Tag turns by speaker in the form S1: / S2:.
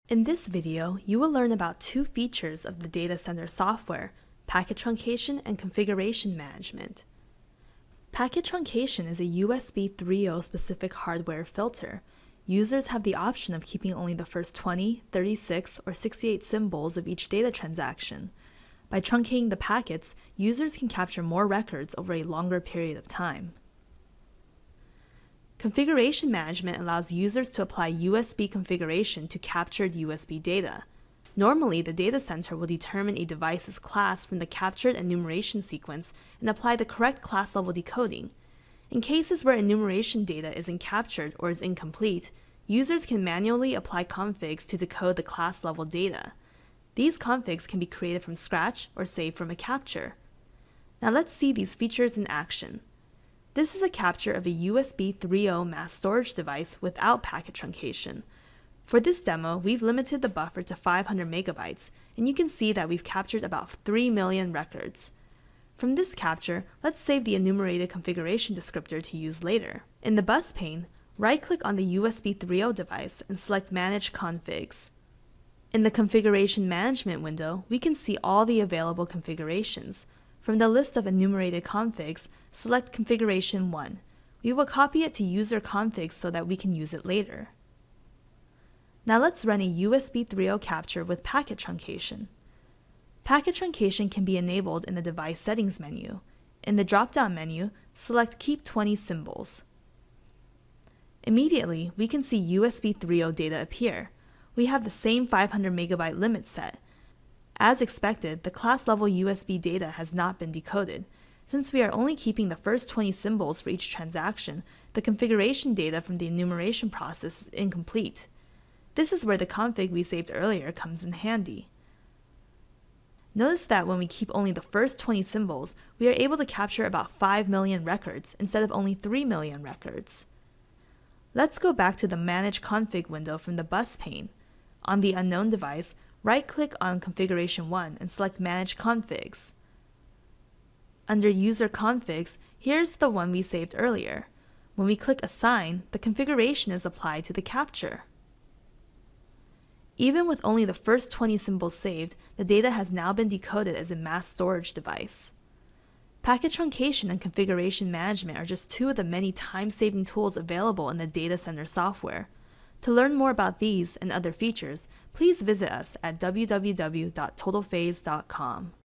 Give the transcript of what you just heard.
S1: In this video, you will learn about two features of the data center software, packet truncation and configuration management. Packet truncation is a USB 3.0 specific hardware filter. Users have the option of keeping only the first 20, 36, or 68 symbols of each data transaction. By truncating the packets, users can capture more records over a longer period of time. Configuration management allows users to apply USB configuration to captured USB data. Normally, the data center will determine a device's class from the captured enumeration sequence and apply the correct class-level decoding. In cases where enumeration data isn't captured or is incomplete, users can manually apply configs to decode the class-level data. These configs can be created from scratch or saved from a capture. Now let's see these features in action. This is a capture of a USB 3.0 mass storage device without packet truncation. For this demo, we've limited the buffer to 500 megabytes, and you can see that we've captured about 3 million records. From this capture, let's save the enumerated configuration descriptor to use later. In the bus pane, right-click on the USB 3.0 device and select Manage Configs. In the Configuration Management window, we can see all the available configurations. From the list of enumerated configs, select Configuration 1. We will copy it to user configs so that we can use it later. Now let's run a USB 3.0 capture with packet truncation. Packet truncation can be enabled in the Device Settings menu. In the drop-down menu, select Keep 20 Symbols. Immediately, we can see USB 3.0 data appear. We have the same 500 megabyte limit set. As expected, the class-level USB data has not been decoded. Since we are only keeping the first 20 symbols for each transaction, the configuration data from the enumeration process is incomplete. This is where the config we saved earlier comes in handy. Notice that when we keep only the first 20 symbols, we are able to capture about 5 million records instead of only 3 million records. Let's go back to the Manage Config window from the bus pane. On the unknown device, right-click on Configuration 1 and select Manage Configs. Under User Configs, here's the one we saved earlier. When we click Assign, the configuration is applied to the capture. Even with only the first 20 symbols saved, the data has now been decoded as a mass storage device. Packet truncation and configuration management are just two of the many time-saving tools available in the data center software. To learn more about these and other features, please visit us at www.totalphase.com.